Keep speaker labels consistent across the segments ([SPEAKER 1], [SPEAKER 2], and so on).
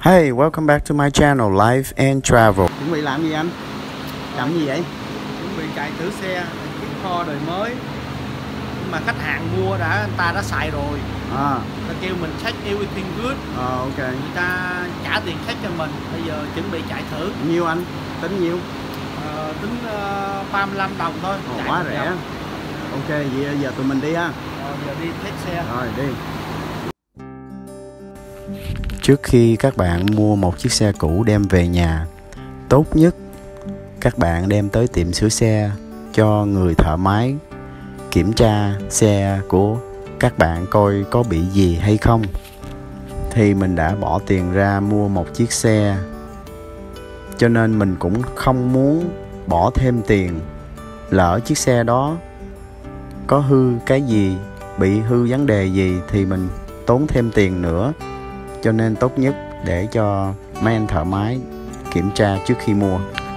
[SPEAKER 1] Hey, welcome back to my channel Life and Travel. Chuẩn bị làm gì anh? Làm gì vậy?
[SPEAKER 2] Chuẩn bị chạy thử xe chiếc kho đời mới. Nhưng mà khách hàng mua anh ta đã xài rồi. Ta kêu mình check everything good.
[SPEAKER 1] Ok.
[SPEAKER 2] Người ta trả tiền check cho mình. Bây giờ chuẩn bị chạy thử.
[SPEAKER 1] Nhiêu anh? Tính nhiêu?
[SPEAKER 2] Tính 35 đồng thôi.
[SPEAKER 1] Quá rẻ. Vòng. Ok, vậy giờ tụi mình đi ha.
[SPEAKER 2] Giờ đi check xe.
[SPEAKER 1] Rồi đi. Trước khi các bạn mua một chiếc xe cũ đem về nhà, tốt nhất các bạn đem tới tiệm sửa xe cho người thợ máy kiểm tra xe của các bạn coi có bị gì hay không. Thì mình đã bỏ tiền ra mua một chiếc xe, cho nên mình cũng không muốn bỏ thêm tiền. Lỡ chiếc xe đó có hư cái gì, bị hư vấn đề gì thì mình tốn thêm tiền nữa. Cho nên tốt nhất để cho mấy anh thợ máy kiểm tra trước khi mua.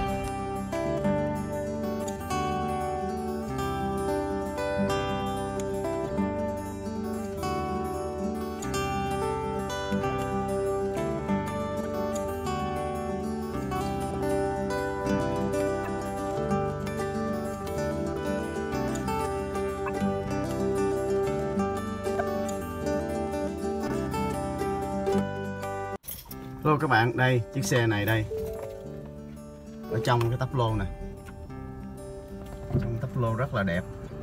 [SPEAKER 1] Hello các bạn, đây chiếc xe này đây, ở trong cái tắp lô này, trong tắp lô rất là đẹp.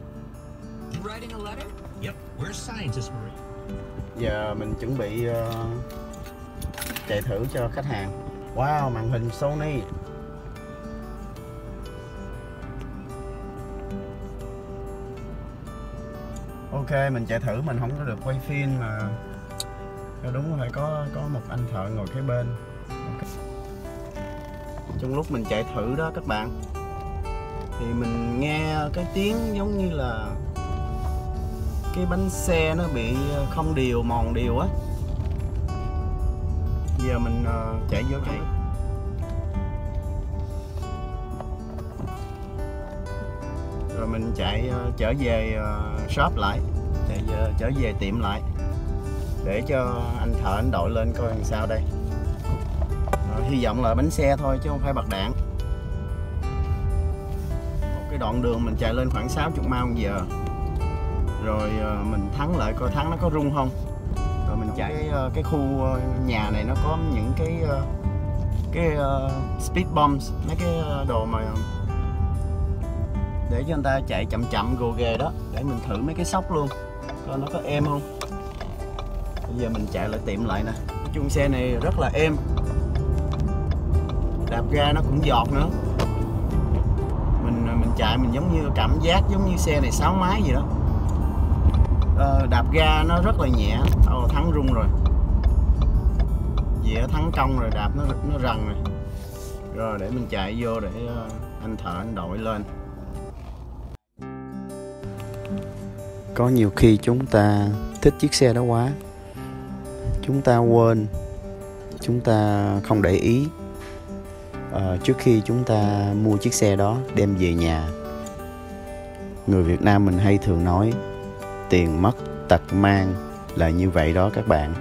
[SPEAKER 1] Giờ mình chuẩn bị chạy thử cho khách hàng. Wow, màn hình Sony. Ok, mình chạy thử, mình không có được quay phim mà đúng phải có một anh thợ ngồi kế bên. Okay. Trong lúc mình chạy thử đó các bạn, thì mình nghe cái tiếng giống như là cái bánh xe nó bị không đều, mòn đều á. Giờ mình chạy vô chạy. Rồi mình chạy trở về shop lại, trở về tiệm lại, để cho anh thợ anh đội lên coi làm sao đây. Hy vọng là bánh xe thôi chứ không phải bạc đạn. Một cái đoạn đường mình chạy lên khoảng 60 mph. Rồi mình thắng lại coi thắng nó có rung không. Rồi mình chạy cái khu nhà này nó có những cái speed bumps, mấy cái đồ mà để cho anh ta chạy chậm chậm gồ ghề đó, để mình thử mấy cái sóc luôn coi nó có êm không. Bây giờ mình chạy lại tiệm lại nè. Chung xe này rất là êm, đạp ga nó cũng giọt nữa. Mình chạy mình giống như cảm giác giống như xe này 6 máy gì đó. Đạp ga nó rất là nhẹ. Thắng rung rồi. Vậy thắng cong rồi, đạp nó rần rồi. Rồi để mình chạy vô để anh thợ anh đội lên. Có nhiều khi chúng ta thích chiếc xe đó quá, chúng ta quên, chúng ta không để ý trước khi chúng ta mua chiếc xe đó đem về nhà. Người Việt Nam mình hay thường nói tiền mất tật mang là như vậy đó các bạn.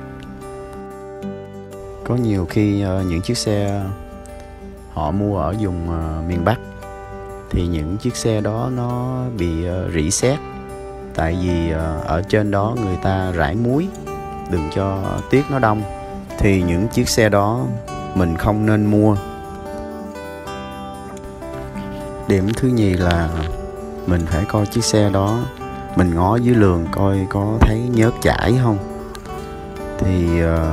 [SPEAKER 1] Có nhiều khi những chiếc xe họ mua ở vùng miền Bắc thì những chiếc xe đó nó bị rỉ sét, tại vì ở trên đó người ta rải muối đừng cho tuyết nó đông. Thì những chiếc xe đó mình không nên mua. Điểm thứ nhì là mình phải coi chiếc xe đó, mình ngó dưới lường coi có thấy nhớt chảy không, thì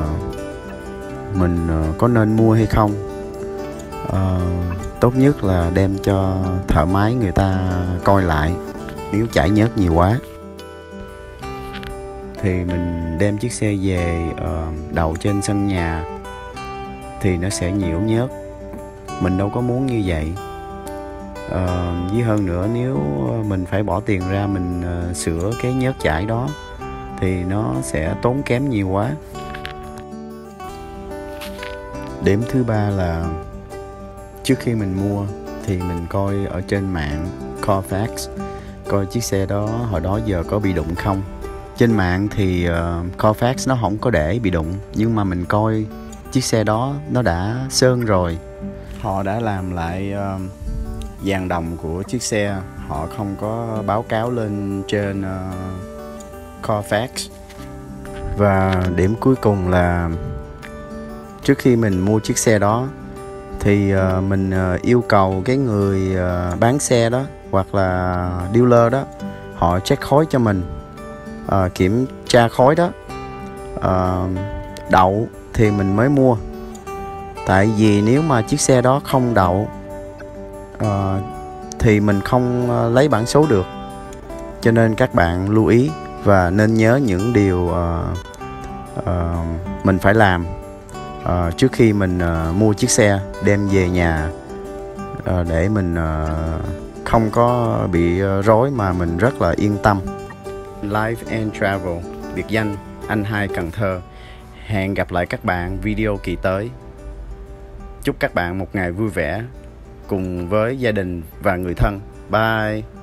[SPEAKER 1] mình có nên mua hay không. Tốt nhất là đem cho thợ máy người ta coi lại. Nếu chảy nhớt nhiều quá thì mình đem chiếc xe về đậu trên sân nhà thì nó sẽ nhiễu nhớt. Mình đâu có muốn như vậy. Với hơn nữa, nếu mình phải bỏ tiền ra mình sửa cái nhớt chảy đó thì nó sẽ tốn kém nhiều quá. Điểm thứ ba là trước khi mình mua thì mình coi ở trên mạng Carfax, coi chiếc xe đó hồi đó giờ có bị đụng không. Trên mạng thì Carfax nó không có để bị đụng, nhưng mà mình coi chiếc xe đó nó đã sơn rồi. Họ đã làm lại dàn đồng của chiếc xe, họ không có báo cáo lên trên Carfax. Và điểm cuối cùng là trước khi mình mua chiếc xe đó thì mình yêu cầu cái người bán xe đó hoặc là dealer đó, họ check khói cho mình, kiểm tra khói đó, đậu thì mình mới mua. Tại vì nếu mà chiếc xe đó không đậu thì mình không lấy bản số được. Cho nên các bạn lưu ý và nên nhớ những điều mình phải làm trước khi mình mua chiếc xe đem về nhà, để mình không có bị rối mà mình rất là yên tâm. Life and Travel, biệt danh Anh Hai Cần Thơ. Hẹn gặp lại các bạn video kỳ tới. Chúc các bạn một ngày vui vẻ cùng với gia đình và người thân. Bye.